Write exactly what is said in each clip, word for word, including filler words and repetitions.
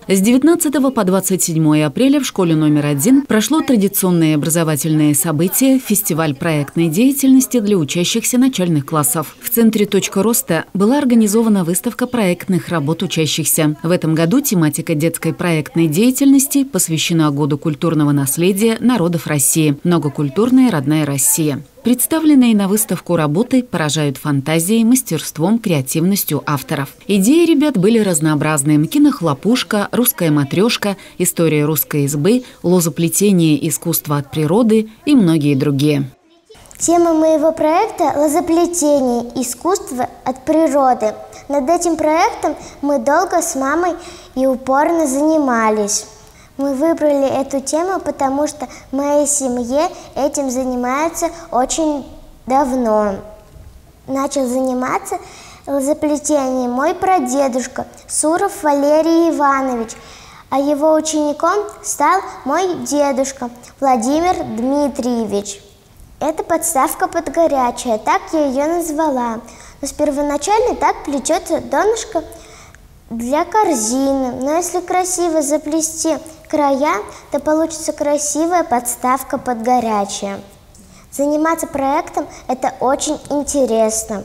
С девятнадцатого по двадцать седьмое апреля в школе номер один прошло традиционное образовательное событие – фестиваль проектной деятельности для учащихся начальных классов. В центре «Точка роста» была организована выставка проектных работ учащихся. В этом году тематика детской проектной деятельности посвящена Году культурного наследия народов России «Многокультурная родная Россия». Представленные на выставку работы поражают фантазией, мастерством, креативностью авторов. Идеи ребят были разнообразные: кинохлопушка, русская матрешка, история русской избы, лозоплетение, искусство от природы и многие другие. Тема моего проекта – лозоплетение, искусство от природы. Над этим проектом мы долго с мамой и упорно занимались. Мы выбрали эту тему, потому что в моей семье этим занимаются очень давно. Начал заниматься лозоплетением мой прадедушка Суров Валерий Иванович, а его учеником стал мой дедушка Владимир Дмитриевич. Это подставка под горячее, так я ее назвала. Но с первоначально так плетется донышко для корзины. Но если красиво заплести края, то получится красивая подставка под горячее. Заниматься проектом – это очень интересно.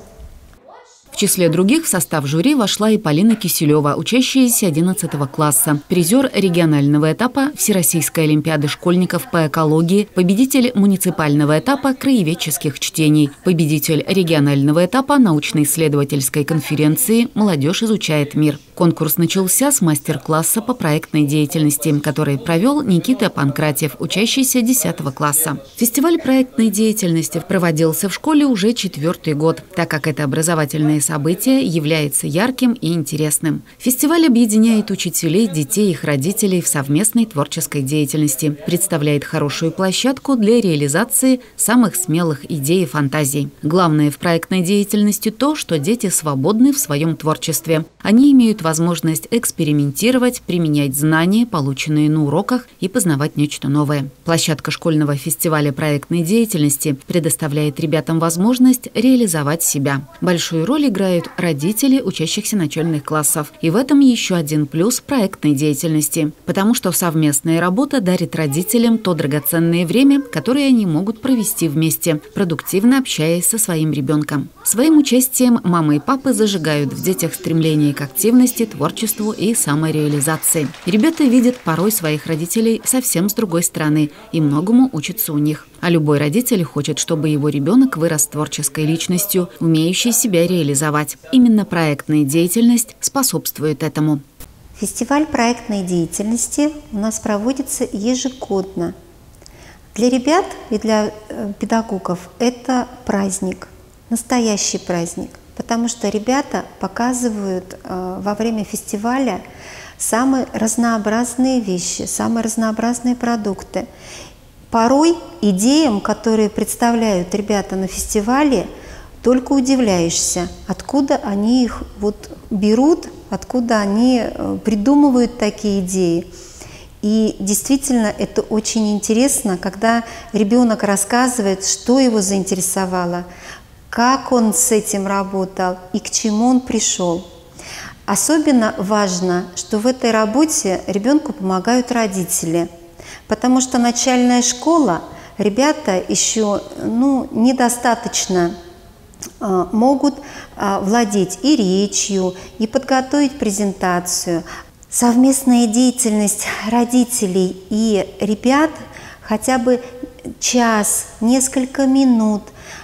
В числе других в состав жюри вошла и Полина Киселева, учащаяся одиннадцатого класса, призер регионального этапа Всероссийской олимпиады школьников по экологии, победитель муниципального этапа краеведческих чтений, победитель регионального этапа научно-исследовательской конференции «Молодежь изучает мир». Конкурс начался с мастер-класса по проектной деятельности, который провел Никита Панкратьев, учащийся десятого класса. Фестиваль проектной деятельности проводился в школе уже четвертый год, так как это образовательное событие является ярким и интересным. Фестиваль объединяет учителей, детей и их родителей в совместной творческой деятельности, представляет хорошую площадку для реализации самых смелых идей и фантазий. Главное в проектной деятельности то, что дети свободны в своем творчестве. Они имеют возможность экспериментировать, применять знания, полученные на уроках, и познавать нечто новое. Площадка школьного фестиваля проектной деятельности предоставляет ребятам возможность реализовать себя. Большую роль играют родители учащихся начальных классов. И в этом еще один плюс проектной деятельности, потому что совместная работа дарит родителям то драгоценное время, которое они могут провести вместе, продуктивно общаясь со своим ребенком. Своим участием мамы и папы зажигают в детях стремление к активности, творчеству и самореализации. Ребята видят порой своих родителей совсем с другой стороны и многому учатся у них. А любой родитель хочет, чтобы его ребенок вырос творческой личностью, умеющей себя реализовать. Именно проектная деятельность способствует этому. Фестиваль проектной деятельности у нас проводится ежегодно. Для ребят и для педагогов это праздник, настоящий праздник. Потому что ребята показывают э, во время фестиваля самые разнообразные вещи, самые разнообразные продукты. Порой идеям, которые представляют ребята на фестивале, только удивляешься, откуда они их вот берут, откуда они э, придумывают такие идеи. И действительно это очень интересно, когда ребенок рассказывает, что его заинтересовало, как он с этим работал и к чему он пришел. Особенно важно, что в этой работе ребенку помогают родители, потому что начальная школа, ребята еще ну, недостаточно э, могут э, владеть и речью, и подготовить презентацию. Совместная деятельность родителей и ребят хотя бы час, несколько минут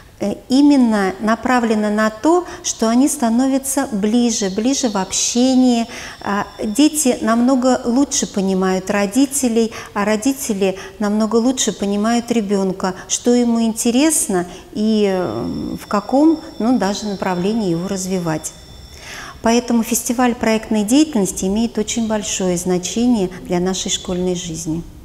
именно направлена на то, что они становятся ближе, ближе в общении. Дети намного лучше понимают родителей, а родители намного лучше понимают ребенка, что ему интересно и в каком, ну, даже направлении его развивать. Поэтому фестиваль проектной деятельности имеет очень большое значение для нашей школьной жизни.